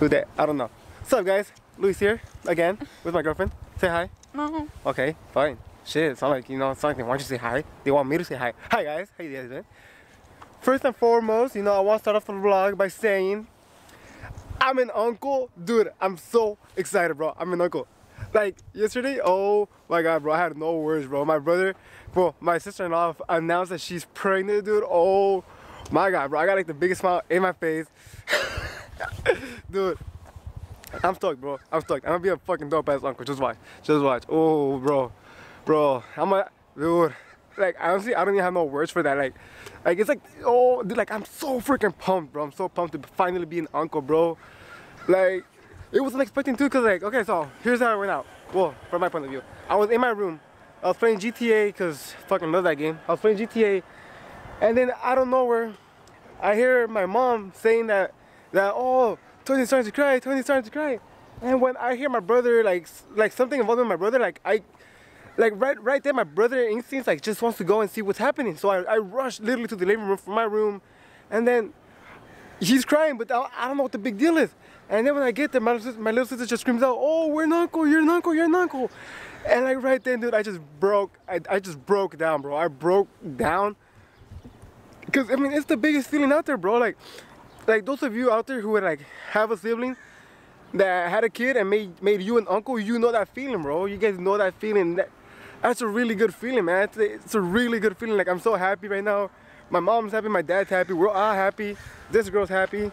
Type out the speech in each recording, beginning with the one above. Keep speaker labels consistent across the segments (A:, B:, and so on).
A: Who that? I don't know. What's up, guys? Luis here again with my girlfriend. Say hi.
B: No.
A: Okay, fine. Shit, it's not like, you know, it's not like they want you to say hi. They want me to say hi. Hi, guys. How you guys doing? First and foremost, you know, I want to start off the vlog by saying I'm an uncle. Dude, I'm so excited, bro. I'm an uncle. Like, yesterday, oh my God, bro, I had no words, bro. My sister-in-law announced that she's pregnant, dude. Oh my God, bro. I got like the biggest smile in my face. Dude, I'm stoked, bro. I'm stoked. I'm gonna be a fucking dope-ass uncle. Just watch. Just watch. Oh, bro. Bro, dude. Like, honestly, I don't even have no words for that. Like it's like, oh, dude, like, I'm so freaking pumped, bro. I'm so pumped to finally be an uncle, bro. Like, it wasn't expecting to, cause like, okay, so here's how it went out. Well, from my point of view, I was in my room. I was playing GTA, cause fucking love that game. I was playing GTA, and then out of nowhere, I hear my mom saying that oh, Tony's starting to cry. Tony's starting to cry. And when I hear my brother, like something involving my brother, right there, my brother instincts like just wants to go and see what's happening. So I rush literally to the living room from my room, and then he's crying, but I don't know what the big deal is. And then when I get there, my little sister just screams out, "Oh, we're an uncle! You're an uncle! You're an uncle!" And like right then, dude, I just broke down, bro. I broke down, because I mean it's the biggest feeling out there, bro. Like those of you out there who would like have a sibling that had a kid and made you an uncle, you know that feeling, bro. You guys know that feeling. That's a really good feeling, man. It's a really good feeling. Like, I'm so happy right now. My mom's happy, my dad's happy, we're all happy. This girl's happy.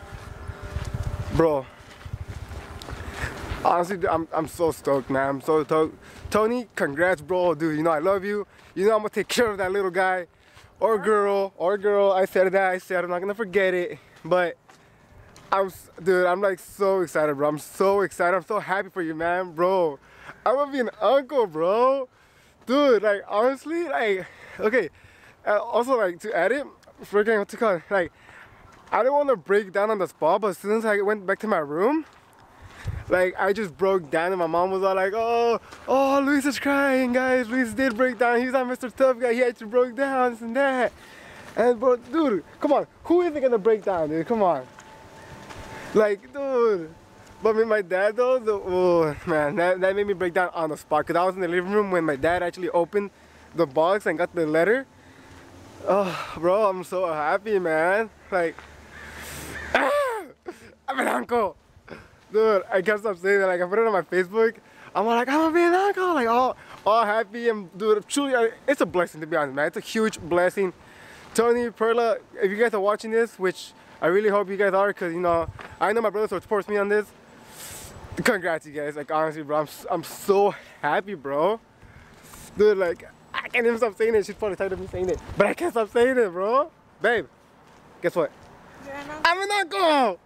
A: Bro, honestly, I'm so stoked, man. I'm so stoked. Tony, congrats, bro. Dude, you know I love you. You know I'm gonna take care of that little guy or girl. I said that. I'm not gonna forget it. But dude, I'm like so excited, bro. I'm so excited. I'm so happy for you, man, bro. I'm gonna be an uncle, bro. Dude, like, honestly, like, okay. Also, like, to add it, freaking, what's it called? Like, I didn't want to break down on the spot, but as soon as I went back to my room, like, I just broke down, and my mom was all like, oh, Luis is crying, guys. Luis did break down. He's not Mr. Tough Guy. He actually broke down, this and that. And, bro, dude, come on. Who isn't gonna break down, dude? Come on. Like, dude. But with my dad, though, oh, man, that made me break down on the spot. Because I was in the living room when my dad actually opened the box and got the letter. Oh, bro, I'm so happy, man. Like, I'm an uncle. Dude, I can't stop saying that. Like, I put it on my Facebook. I'm like, I'm gonna be an uncle. Like, all happy. And, dude, truly, it's a blessing, to be honest, man. It's a huge blessing. Tony, Perla, if you guys are watching this, which I really hope you guys are, because, you know, I know my brother supports me on this. Congrats, you guys. Like, honestly, bro, I'm so happy, bro. Dude, like, I can't even stop saying it. She's probably tired of me saying it, but I can't stop saying it, bro. Babe, guess what? I'm an uncle.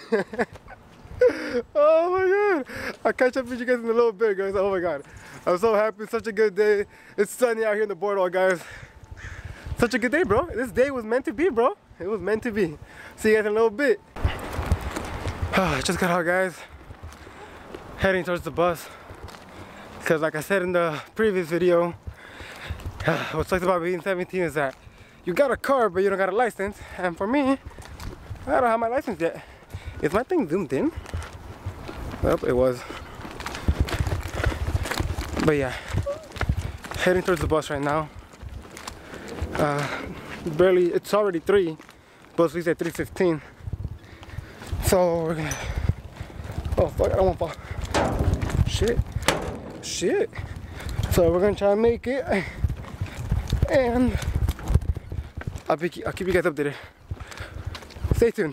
A: Oh my God. I'll catch up with you guys in a little bit, guys. Oh my God, I'm so happy. Such a good day. It's sunny out here in the boardwalk, guys. Such a good day, bro. This day was meant to be, bro. It was meant to be. See you guys in a little bit. Just got out, guys. Heading towards the bus. Because like I said in the previous video, what sucks about being 17 is that you got a car, but you don't got a license. And for me, I don't have my license yet. Is my thing zoomed in? Well, it was. But yeah, heading towards the bus right now. It's already 3. Bus leaves at 3:15. So we're gonna, oh fuck, I don't want to fall. Shit. So we're gonna try and make it, and I'll keep you guys updated. Stay tuned.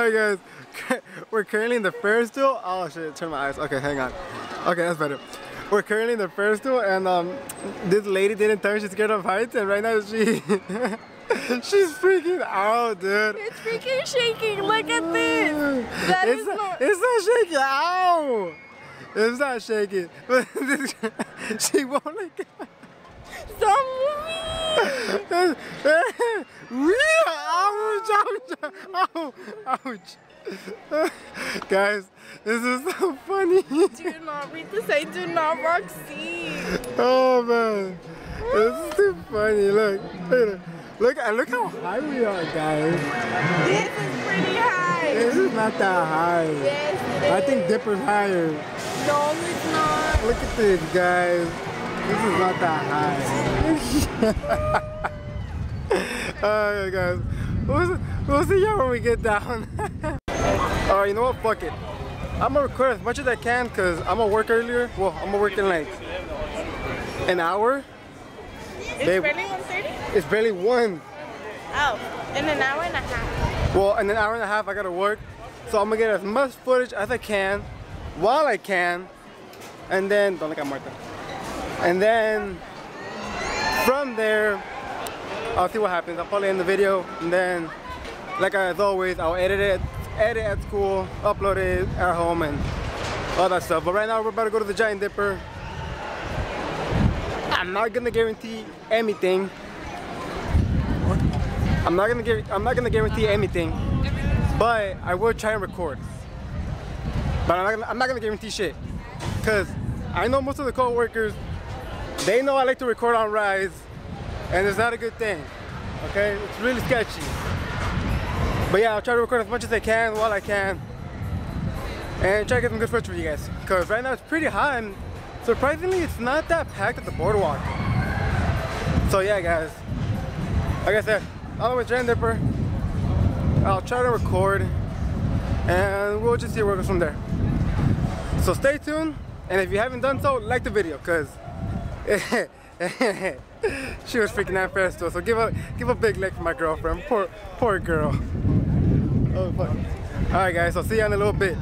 A: Alright guys, we're currently in the Ferris wheel. Oh shit, turn my eyes. Okay, hang on. Okay, that's better. We're currently in the Ferris wheel and this lady didn't tell me she's scared of heights and right now she she's freaking out, dude.
B: It's freaking shaking. Look at this.
A: It's not shaking. Ow! It's not shaking. She won't let go.
B: Stop moving.
A: Ouch! Ouch! Ouch! Guys, this is so funny.
B: Do not read the sign. Do not rock C.
A: Oh man, this is too funny. Look, look how high we are, guys.
B: This is pretty high.
A: This is not that high.
B: Yes, it is.
A: I think Dipper's higher.
B: No, it's not.
A: Look at this, guys. This is not that high. Alright, guys. We'll see y'all when we get down. Alright, you know what? Fuck it. I'm gonna record as much as I can because I'm gonna work earlier. Well, I'm gonna work in like an hour.
B: It's barely 1:30?
A: It's barely 1.
B: Oh, in an hour and a half.
A: Well, in an hour and a half I gotta work. So I'm gonna get as much footage as I can while I can. And then, don't look at Martha. And then from there, I'll see what happens. I'll probably end the video and then, like as always, I'll edit at school, upload it at home and all that stuff. But right now we're about to go to the Giant Dipper. I'm not gonna guarantee anything. I'm not gonna guarantee anything, but I will try and record. But I'm not gonna guarantee shit, cause I know most of the co-workers, they know I like to record on rides, and it's not a good thing. Okay, it's really sketchy. But yeah, I'll try to record as much as I can while I can, and try to get some good footage for you guys. Cause right now it's pretty hot, and surprisingly, it's not that packed at the boardwalk. So yeah, guys, like I said, I'm with Giant Dipper. I'll try to record, and we'll just see where it goes from there. So stay tuned, and if you haven't done so, like the video, cause she was freaking out first too. So give a big like for my girlfriend. Poor girl. Oh fuck. All right, guys. I'll see you in a little bit.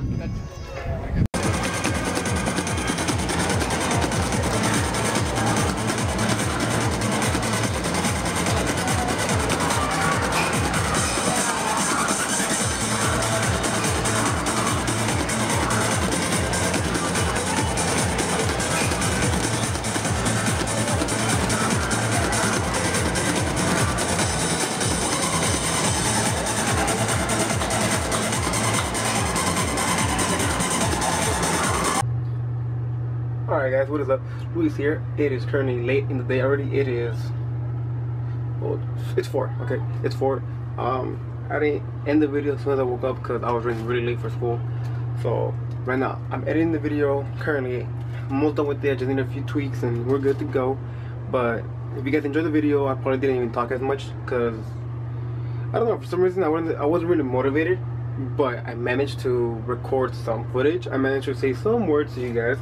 A: Alright guys, what is up? Luis here. It is currently late in the day already. It is, well, it's 4, okay? It's 4. I didn't end the video as soon as I woke up because I was running really late for school. So right now, I'm editing the video currently. I'm almost done with it. I just need a few tweaks and we're good to go. But if you guys enjoyed the video, I probably didn't even talk as much because, I don't know, for some reason I wasn't really motivated. But I managed to record some footage. I managed to say some words to you guys.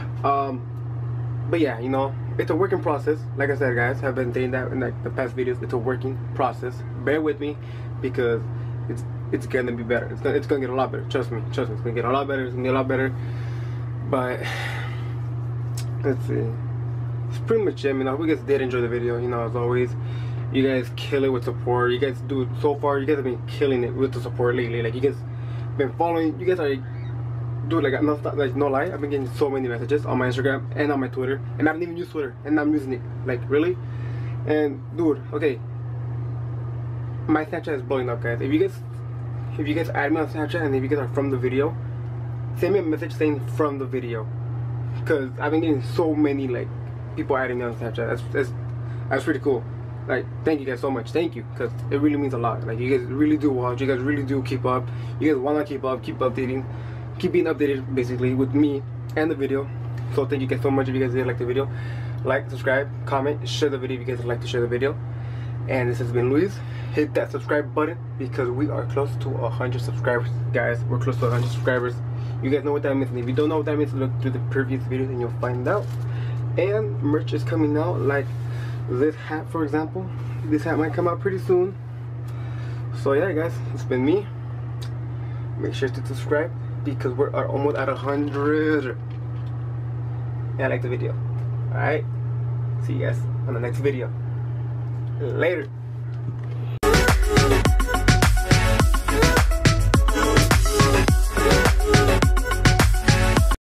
A: But yeah, you know, it's a working process. Like I said, guys, I've been saying that in like the past videos. It's a working process. Bear with me because it's gonna be better. It's gonna get a lot better. Trust me. It's gonna get a lot better. It's gonna get a lot better. But let's see. It's pretty much it. You know, we guys did enjoy the video. You know, as always, you guys kill it with support. You guys do so far. You guys have been killing it with the support lately. Like you guys been following. You guys are. Dude, like no lie, I've been getting so many messages on my Instagram and on my Twitter, and I don't even use Twitter, and I'm using it. Like really? And dude, okay, my Snapchat is blowing up, guys. If you guys add me on Snapchat and if you guys are from the video, send me a message saying from the video, cause I've been getting so many like people adding me on Snapchat. That's pretty cool. Like, thank you guys so much. Thank you, because it really means a lot. Like, you guys really do watch. You guys really do keep up. You guys want to keep up, keep updating, keep being updated, basically, with me and the video. So, thank you guys so much. If you guys did like the video, like, subscribe, comment, share the video if you guys would like to share the video. And this has been Luis. Hit that subscribe button because we are close to 100 subscribers, guys. We're close to 100 subscribers. You guys know what that means. And if you don't know what that means, look through the previous videos and you'll find out. And merch is coming out, like this hat, for example. This hat might come out pretty soon. So yeah, guys, it's been me. make sure to subscribe because we're almost at 100. And like the video. Alright? See you guys on the next video. Later.